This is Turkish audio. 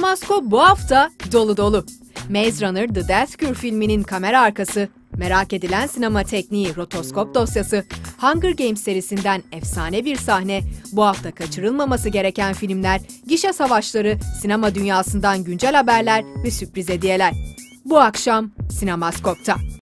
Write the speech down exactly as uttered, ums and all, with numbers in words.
Sinemaskop bu hafta dolu dolu. Maze Runner The Death Cure filminin kamera arkası, merak edilen sinema tekniği rotoskop dosyası, Hunger Games serisinden efsane bir sahne, bu hafta kaçırılmaması gereken filmler, gişe savaşları, sinema dünyasından güncel haberler ve sürpriz hediyeler. Bu akşam Sinemaskop'ta.